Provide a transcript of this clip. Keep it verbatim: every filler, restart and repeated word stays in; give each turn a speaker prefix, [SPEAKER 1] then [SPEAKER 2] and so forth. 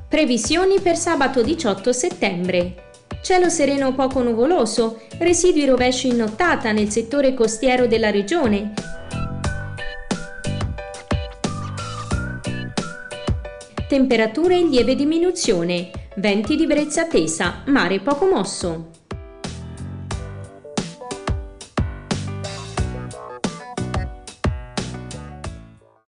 [SPEAKER 1] Previsioni per sabato diciotto settembre. Cielo sereno poco nuvoloso, residui rovesci in nottata nel settore costiero della regione. Temperature in lieve diminuzione, venti di brezza tesa, mare poco mosso.